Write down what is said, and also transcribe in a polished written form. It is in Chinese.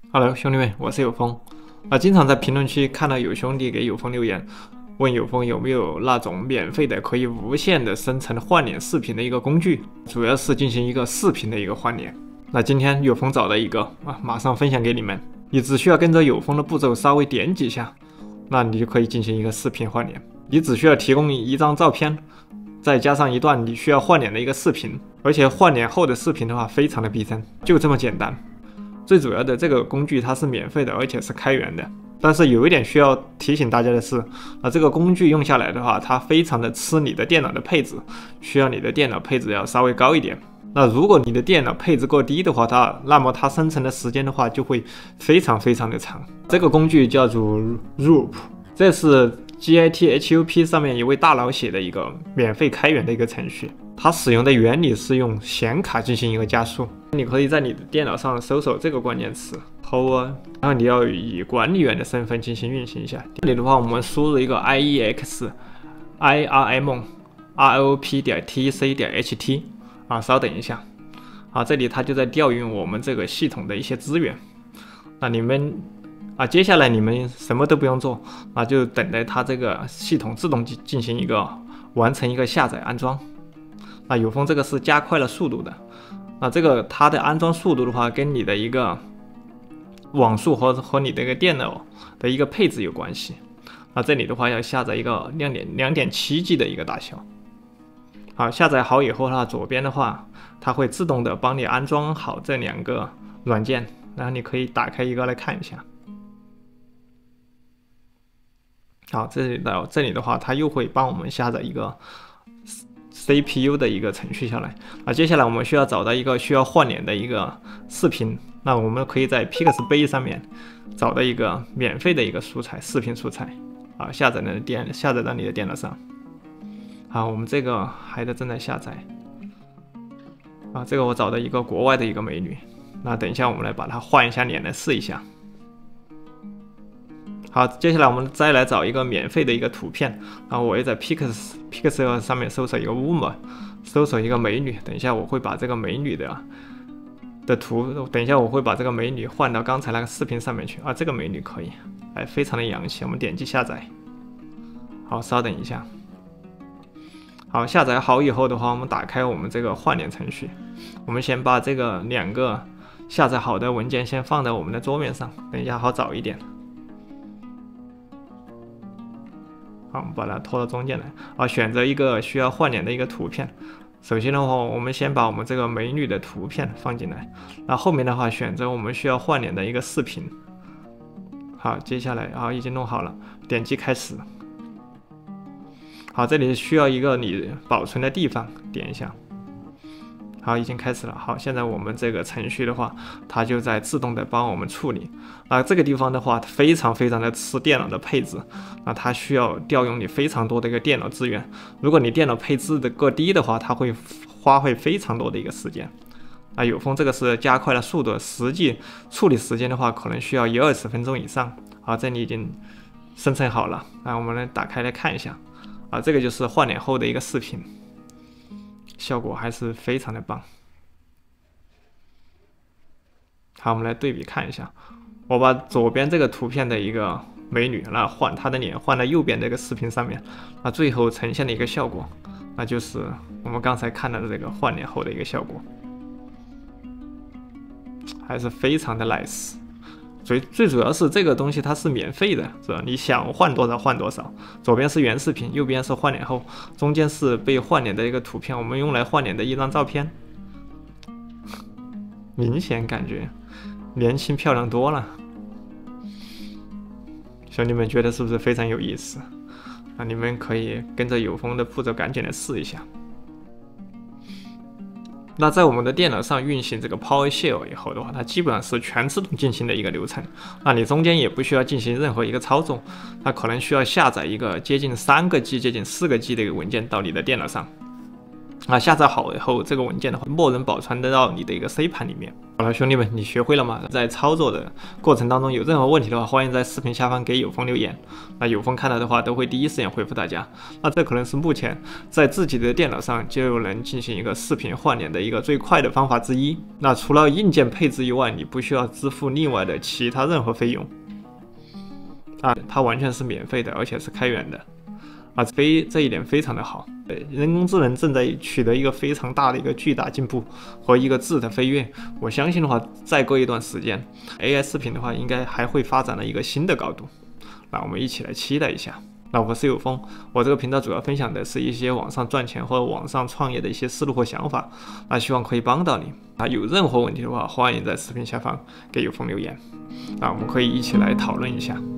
Hello，兄弟们，我是有风。经常在评论区看到有兄弟给有风留言，问有风有没有那种免费的可以无限的生成换脸视频的一个工具，主要是进行一个视频的一个换脸。那今天有风找了一个马上分享给你们。你只需要跟着有风的步骤稍微点几下，那你就可以进行一个视频换脸。你只需要提供一张照片，再加上一段你需要换脸的一个视频，而且换脸后的视频的话非常的逼真，就这么简单。最主要的这个工具它是免费的，而且是开源的。但是有一点需要提醒大家的是，这个工具用下来的话，它非常的吃你的电脑的配置，需要你的电脑配置要稍微高一点。那如果你的电脑配置过低的话，那么它生成的时间的话就会非常的长。这个工具叫做 Roop， 这是 GitHub 上面一位大佬写的一个免费开源的一个程序。它使用的原理是用显卡进行一个加速。你可以在你的电脑上搜索这个关键词 Power， 然后你要以管理员的身份进行运行一下。这里的话，我们输入一个 IEX IRM ROP.TC.HT 稍等一下这里它就在调用我们这个系统的一些资源。那你们接下来你们什么都不用做就等待它这个系统自动进行完成一个下载安装。有风这个是加快了速度的。这个它的安装速度的话，跟你的一个网速和你的一个电脑的一个配置有关系。这里的话要下载一个2.7G 的一个大小。好，下载好以后的话，左边的话它会自动的帮你安装好这两个软件，然后你可以打开一个来看一下。好，这里的话它又会帮我们下载一个CPU 的一个程序下来。接下来我们需要找到一个需要换脸的一个视频。那我们可以在 Pixabay 上面找到一个免费的一个素材，视频素材下载到你的电脑上。好，我们这个还在正在下载。这个我找到一个国外的一个美女。那等一下我们来把它换一下脸来试一下。好，接下来我们再来找一个免费的一个图片。我也在 Pixel 上面搜索一个 woman， 搜索一个美女。等一下我会把这个美女的图，等一下我会把这个美女换到刚才那个视频上面去。这个美女可以，非常的洋气。我们点击下载。好，稍等一下。好，下载好以后的话，我们打开我们这个换脸程序。我们先把这个2个下载好的文件先放在我们的桌面上，等一下好找一点。好，我们把它拖到中间来。选择一个需要换脸的一个图片。首先的话，我们先把我们这个美女的图片放进来。后面的话，选择我们需要换脸的一个视频。好，接下来已经弄好了，点击开始。好，这里需要一个你保存的地方，点一下。好，已经开始了。好，现在我们这个程序的话，它就在自动的帮我们处理。这个地方的话，非常的吃电脑的配置。它需要调用你非常多的一个电脑资源。如果你电脑配置的过低的话，它会花费非常多的一个时间。有风这个是加快了速度，实际处理时间的话，可能需要20分钟以上。好，这里已经生成好了。我们来打开来看一下。这个就是换脸后的一个视频。效果还是非常的棒。好，我们来对比看一下。我把左边这个图片的一个美女，换她的脸换到右边这个视频上面，最后呈现的一个效果，那就是我们刚才看到的这个换脸后的一个效果，还是非常的 nice。最主要是这个东西它是免费的，是吧？你想换多少换多少。左边是原视频，右边是换脸后，中间是被换脸的一个图片，我们用来换脸的一张照片。明显感觉年轻漂亮多了。兄弟们觉得是不是非常有意思？你们可以跟着有风的步骤赶紧来试一下。那在我们的电脑上运行这个 PowerShell 以后的话，它基本上是全自动进行的一个流程。你中间也不需要进行任何一个操作，它可能需要下载一个接近3个G、接近4个G的一个文件到你的电脑上。 下载好以后，这个文件的话，默认保存得到你的一个 C 盘里面。好了，兄弟们，你学会了吗？在操作的过程当中有任何问题的话，欢迎在视频下方给有风留言。那有风看到的话，都会第一时间回复大家。那这可能是目前在自己的电脑上就能进行一个视频换脸的一个最快的方法之一。那除了硬件配置以外，你不需要支付另外的其他任何费用。它完全是免费的，而且是开源的。这一点非常的好。人工智能正在取得一个非常大的一个巨大进步和一个质的飞跃。我相信的话，再过一段时间 ，AI 视频的话，应该还会发展了一个新的高度。那我们一起来期待一下。那我是有风，我这个频道主要分享的是一些网上赚钱或者网上创业的一些思路和想法。那希望可以帮到你。有任何问题的话，欢迎在视频下方给有风留言。我们可以一起来讨论一下。